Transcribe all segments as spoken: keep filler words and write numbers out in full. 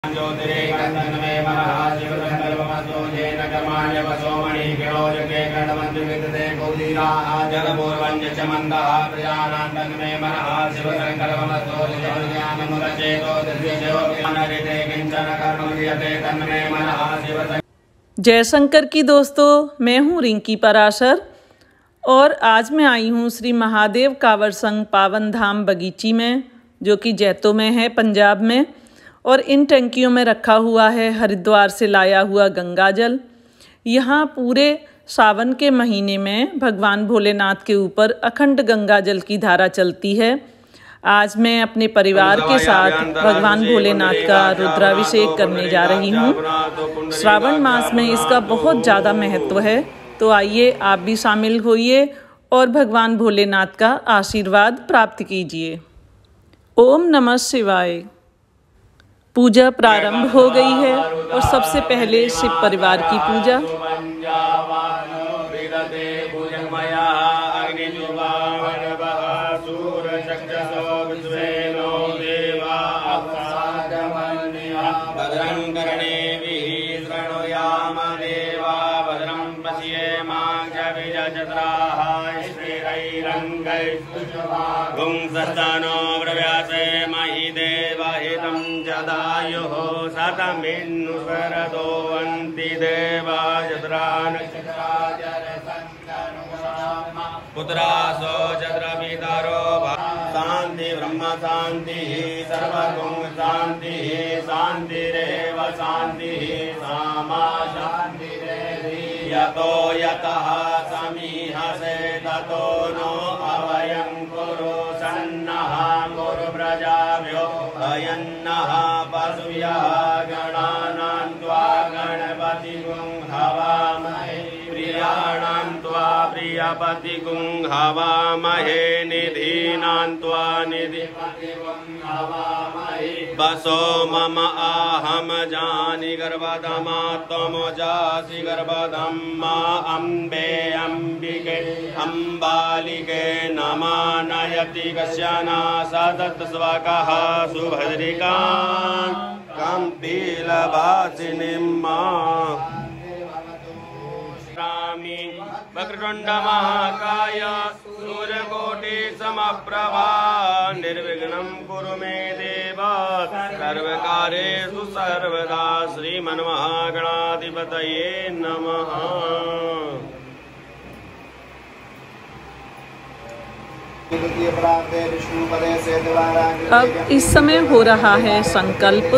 जयशंकर की दोस्तों, मैं हूँ रिंकी पराशर और आज मैं आई हूँ श्री महादेव कांवड़ संघ पावन धाम बगीची में, जो कि जैतो में है, पंजाब में। और इन टंकियों में रखा हुआ है हरिद्वार से लाया हुआ गंगा जल। यहाँ पूरे सावन के महीने में भगवान भोलेनाथ के ऊपर अखंड गंगा जल की धारा चलती है। आज मैं अपने परिवार के साथ भगवान भोलेनाथ का रुद्राभिषेक करने जा रही हूँ। श्रावण मास में इसका बहुत ज़्यादा महत्व है, तो आइए आप भी शामिल होइए और भगवान भोलेनाथ का आशीर्वाद प्राप्त कीजिए। ओम नमः शिवाय। पूजा प्रारंभ हो गई है और सबसे पहले शिव परिवार की पूजा। गुंसस्तानो प्रव्यासे महि देवहितं जदायुः शतमिन्नु शरदो अन्ति देवा जत्रान् पुत्रासो जत्रपितरो शान्ति ब्रह्म शान्तिः सर्वगुण शान्तिः शान्तिरेव शान्तिः सामा शान्तिरेधि यतो यतः समीहसे ततो नो अवयं कुरु सन्नः कुरु प्रजाभ्यो अयन्नः पशुभ्यः गणानां त्वा गणपतिगुं हवामहे प्रियाणां त्वा प्रियपतिगुं हवामहे निधीनां त्वा निधिपतिगुं हवामहे बसो मम आहम जानि गर्भधमा त्वमो जासि गर्भधम्मा अम्बे अम्बिके अम्बालिके नमा नयति कश्यना सदत् स्वकः सुभद्रिका कम्पीलवासिनीम्मा वक्रतुण्ड महाकाय सूर्यकोटि समप्रभा निर्विघ्नं कुरु मे देव सर्वकार्येषु सर्वदा। श्रीमन्महागणाधिपतये नमः। अब इस समय हो रहा है संकल्प।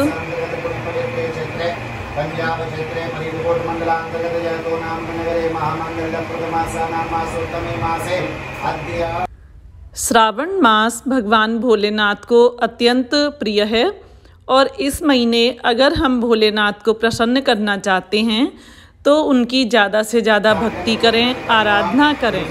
पंजाब क्षेत्रे फरीदकोट मंडलांतर्गत जैतो नाम नगरे महामंगलप्रद मासानां मासोत्तमे मासे अद्य। श्रावण मास भगवान भोलेनाथ को अत्यंत प्रिय है और इस महीने अगर हम भोलेनाथ को प्रसन्न करना चाहते हैं तो उनकी ज़्यादा से ज़्यादा भक्ति करें, आराधना करें।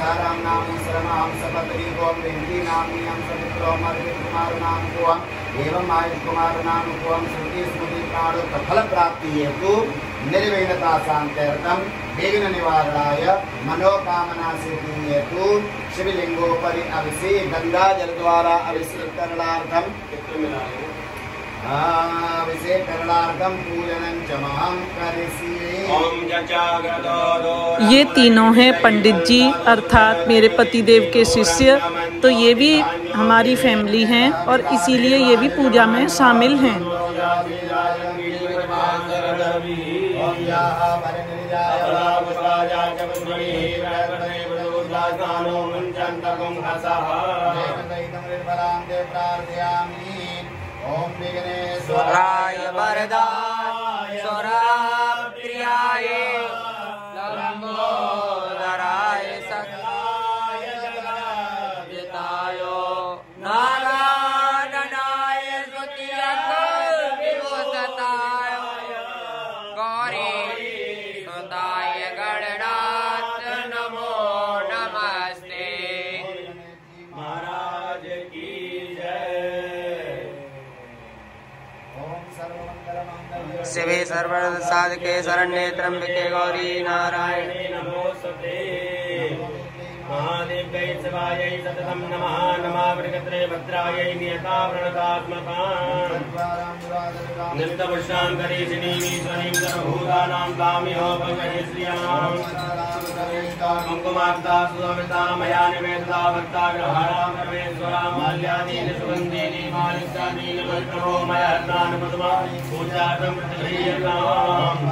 एवं आयुष कुमार नाम को श्रुति स्मृति प्राण फल प्राप्ति हेतु निर्विघ्नता शांत्यर्थम विघ्न निवारणाय मनोकामना सिद्धि हेतु शिवलिंगोपरि अभिषेक गंगा जल द्वारा अभिषेक करणार्थम अभिषेक करणार्थम पूजनं च महं करिष्ये। ये तीनों हैं पंडित जी, अर्थात मेरे पतिदेव के शिष्य। तो ये भी हमारी फैमिली हैं और इसीलिए ये भी पूजा में शामिल हैं। ओम विघ्नेश्वराय वरदाय प्रियाय लंबोदराय सकलाय जगदाय नारायणाय स्तुत्यर्थ विभूषिताय गौरी सुताय गणनाथ नमो नमस्ते। महाराज की शिवे सर्वदा साधके शरण्ये त्र्यंबके गौरी नारायणे नमोस्तुते। महादेव्यै शिवायै सततं नमः नमः वृगत्रे भद्रायै नियता प्रणतात्मकान् नित्यपुष्टां करीशिनीमीश्वरीं सर्वभूतानां तामिहो पङ्कजे श्रियाम् कुङ्कुमार्ता सुसमिता मया निवेदिता भक्ताग्रहाणां सर्वेश्वरां माल्यादीनि सुगन्धीनि मालिकादीनि वैष्णवो मया रत्नानि पद्मानि पूजार्थं प्रतिगृह्यताम्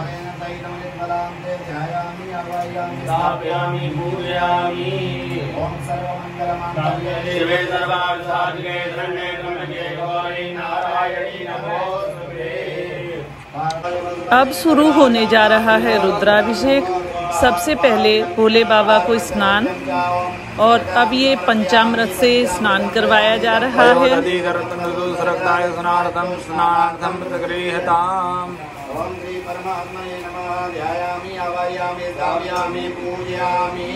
स्थापयामि पूजयामि ॐ सर्वमङ्गलमाङ्गल्ये शिवे सर्वार्थसाधिके शरण्ये त्र्यम्बके गौरी नारायणी नमोस्तुते। अब शुरू होने जा रहा है रुद्राभिषेक। सबसे पहले भोले बाबा को स्नान और अब ये पंचामृत से स्नान करवाया जा रहा है। ओम श्री परमात्मने नमः। ध्यायामि आवाहयामि स्थापयामि पूजयामि।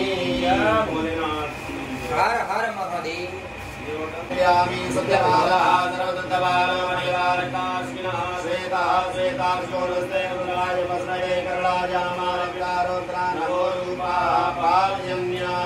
हर हर महादेव। ध्यायामि सत्यबालः सर्वदत्तबालो मणिवारकास्मिनः श्वेतः श्वेताक्षोरस्ते रुद्राय वस्त्रये करणाजामालङ्कारोत्रा नमो रूपः पालयन्यः।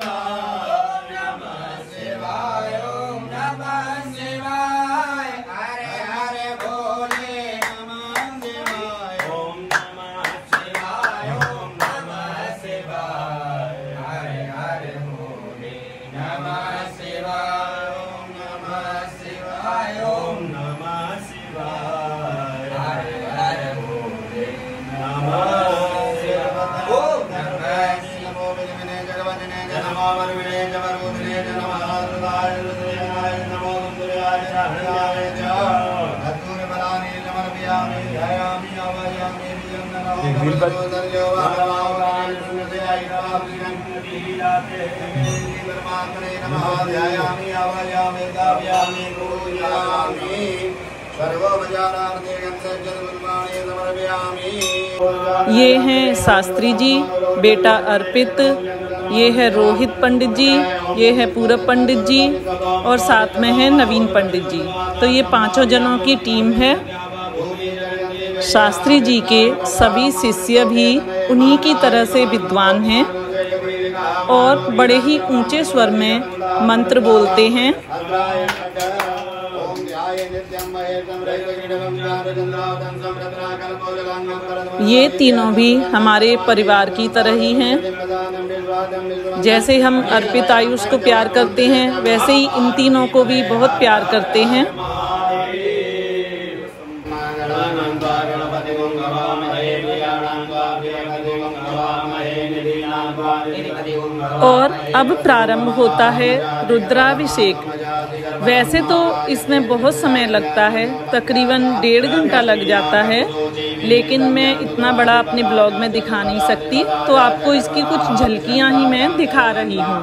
नमः शिवाय ओम नमः शिवाय हरे हरे भोले नमः शिवाय ओम नमः शिवाय ओम नमः शिवाय हरे हरे भोले नमः शिवाय ओम नमः शिवाय ओम नमः शिवाय हरे हरे भोले नमः शिवाय ओम नमः नमो विद्मने जगवन्ने नमो वरुणे जवरुद्रे नमः हृदयाय हृदयाय नमो दुर्गाय हृदयाय च धतुर बलानि समर्पयामि ध्यायामि आवाहयामि प्रियं नमो भगवतो भगवान् सुनदयाय प्राप्तिरन्ति परमात्मने नमः। ध्यायामि आवाहयामि स्थापयामि पूजयामि सर्वोपचारार्थे गन्धर्वपुष्पाणि समर्पयामि। ये हैं शास्त्री जी, बेटा अर्पित, ये है रोहित पंडित जी, ये है पूरब पंडित जी और साथ में है नवीन पंडित जी। तो ये पांचों जनों की टीम है। शास्त्री जी के सभी शिष्य भी उन्हीं की तरह से विद्वान हैं और बड़े ही ऊंचे स्वर में मंत्र बोलते हैं। ये तीनों भी हमारे परिवार की तरह ही हैं। जैसे हम अर्पित आयुष को प्यार करते हैं वैसे ही इन तीनों को भी बहुत प्यार करते हैं। और अब प्रारंभ होता है रुद्राभिषेक। वैसे तो इसमें बहुत समय लगता है, तकरीबन डेढ़ घंटा लग जाता है, लेकिन मैं इतना बड़ा अपने ब्लॉग में दिखा नहीं सकती, तो आपको इसकी कुछ झलकियां ही मैं दिखा रही हूँ।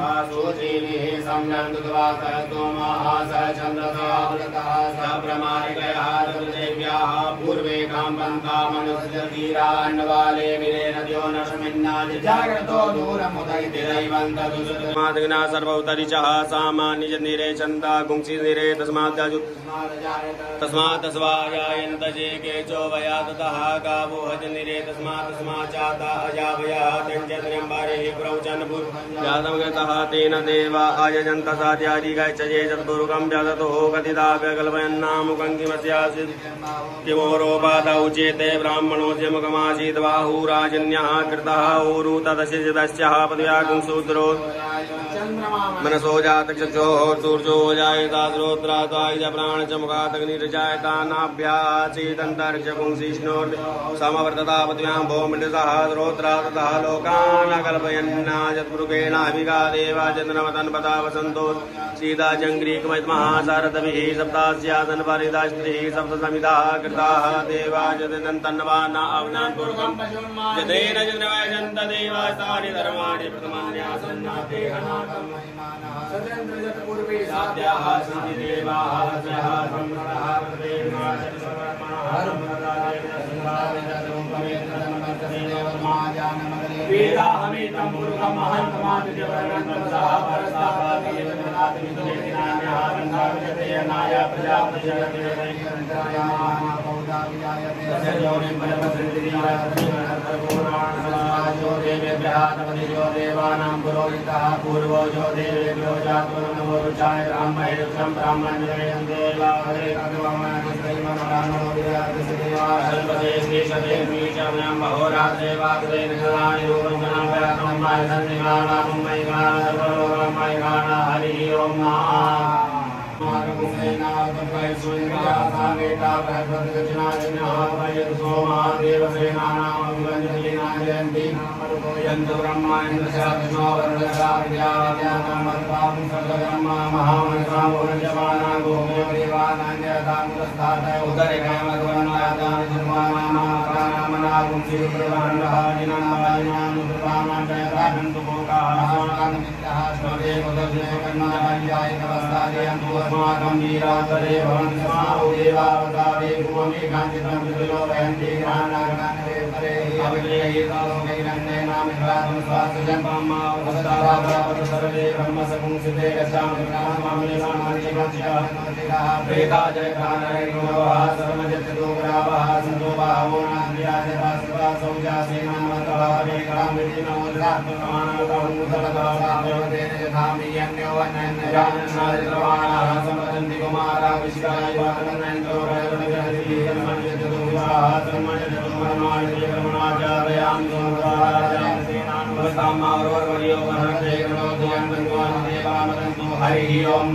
सर्वोत्तरिचः सामान्य निरे चंदा गुंसी निरे तस्मात् तस्मात् तस्वायायन्त जे केचो वया ततः गावो हज निरे तस्मात् तस्मात् चाता अजावया तंजत्रयंबारे प्रवचन भूत यादव गतः तेन देवा आयजन्त सात्यादि गच्छजे सद्गुरुकं व्यादतो कथिताव्य कल्पयन्नामुकं किमस्यासि किमोरोपादौ चेते ब्राह्मणोऽस्य मुखमासीत् बाहुराजन्यः कृतः ऊरु तदस्य तस्याः पदव्यागं शूद्रो मनसो जातचक्षोः सूर्यो जायता श्रोत्रात्वाय च प्राण च मुखादग्निर्जायता नाभ्यासीदन्तर्चपुंसिष्णोर् समवर्तता पदव्यां भौमण्डसः श्रोत्रा ततः लोकान् कल्पयन्ना यत्पुरुषेणाभिगा देवा चन्द्रमतन्पदा वसन्तो सीताचङ्ग्रीकमहितमः सारथभिः सप्तास्यासन् परिदास्त्रिः सप्तसमिताः कृताः देवा जतन्तन्नवान् अवनान् पुरुषं जतेन चन्द्रवयजन्त देवास्तानि धर्माणि प्रथमान्यासन्नाते अनाथं सतेन्द्र जत पूर्वे साध्याः सन्ति देवाः स्याः ब्रह्मणः प्रदेवाः वेदाहमेतं पुरुषं महन्तमादित्यवर्णन्तः परस्तापादियवनादिविदोदिनान्यः बन्धाविजते अनाय प्रजापतिजगते देवानां पुरोहितः पूर्वो जो देवेभ्यो जातो नमो रुचाय ब्राह्मणेभ्यं ब्राह्मणेभ्यं देवाहरे कद्वमनस्त्रैमनोरानो विराजसेवा सर्वदेशेशदेवीचम्यं महोरात्रे वाग्रे निगलानि रूपञ्जनं व्यातं मायधन्यगाना मुम्बैगाना सर्वलोकमयगाना हरिः ओम् यन्तु ब्रह्माण्ड शास्त्रो वरुणकार्याद्यानामर्पां सर्वब्रह्मा महामन्त्रां पुरजमाना गोमयो देवानान्यदामुदस्थातय उदरिकामगवन्नादानि धर्मानामाकानामनागुं श्रीप्रभाण्डहारिणामादिनानुप्रभामाण्डयकानन्तु भोगाः स्मरे मुदर्जय कन्नाराज्याय नमस्तादयन्तु अस्माकं वीरान्तरे भवन्तु स्माहो देवावतारे भुवमे काञ्चितं विदुलो वयन्ति ग्रहाणागणानवे परे अविलेहि तालोकैरन्ने नामित्रातं स्वास्थ्यजन्ममावस्तारावत सर्वे ब्रह्मसपुंसिते गच्छामि ब्रह्मामिलेसामानिकञ्चिकाः प्रेता जयकानरैर्नवः सर्वजत्यदोग्रावः सन्तो बाहो नान्द्रियाजपासवा सौजासेनामतः हरेकरामृति नमोदात्मकामानवकमुदलदासादेन यथामि यन्यो वन्यन्नयानन्नादित्रवाणाः सम्पदन्ति कुमारा विश्वाय वाकनन्तो रयवनग्रहति कर्मण्यजतोविवाह कर्मण्यजतोमर्माणिजयकर्मणाचारयां सोमराजासेनानुवस्तामारोर्वर्यो वर्णते गणोदयन्वन्वान् देवामदन्तु हरिः ओम्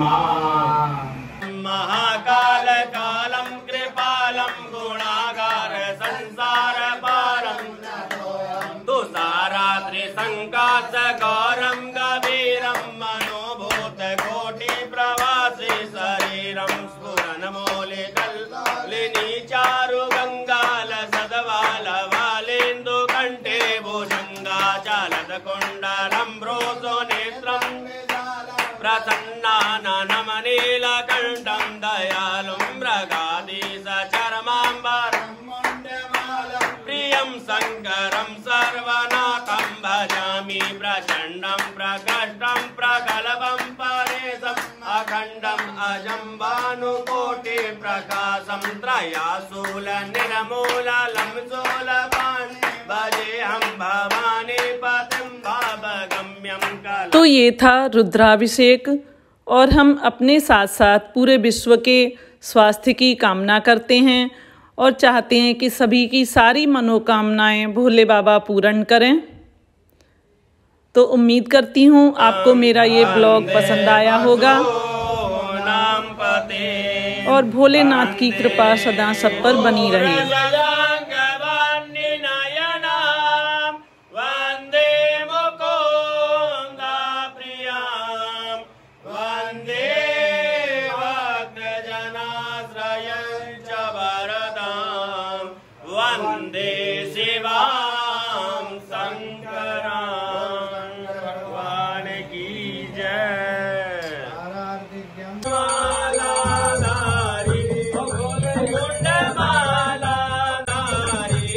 महाकाल कालं कृपालं गुणागार संसार पारं तुषाराद्रि संकाशकारं गभीरं मनोभूत कोटि प्रवासी शरीरं स्फुरन्मौलिकल्लिनी चारु गंगाल सदवाल वालेन्दु कंठे भुजंगाचलद कुंडलं भ्रोजो नेत्रं प्रसन्नाननमनीलकण्ठं दयालुं मृगाधीशचर्माम्बरं प्रियं शङ्करं सर्वनाथं भजामि प्रचण्डं प्रकष्टं प्रगल्भं परेशम् अखण्डम् अजं भानुकोटिप्रकाशं त्रयाशूलनिर्मूललं शूलपान् भजेऽहं भवानी पतिं भावगम्यं कल। तो ये था रुद्राभिषेक और हम अपने साथ साथ पूरे विश्व के स्वास्थ्य की कामना करते हैं और चाहते हैं कि सभी की सारी मनोकामनाएं भोले बाबा पूर्ण करें। तो उम्मीद करती हूँ आपको मेरा ये ब्लॉग पसंद आया होगा और भोलेनाथ की कृपा सदा सब पर बनी रहे। वन्दे शिवां शङ्करां भगवान की जय। मालाधारी कुण्डमालाधारी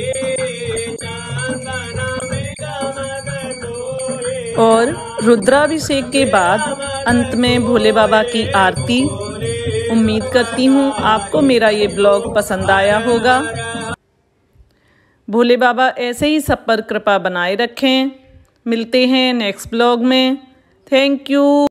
चन्दन मृगमगधूरी। और रुद्राभिषेक के बाद अंत में भोले बाबा की आरती। उम्मीद करती हूँ आपको मेरा ये ब्लॉग पसंद आया होगा। भोले बाबा ऐसे ही सब पर कृपा बनाए रखें। मिलते हैं नेक्स्ट ब्लॉग में। Thank you.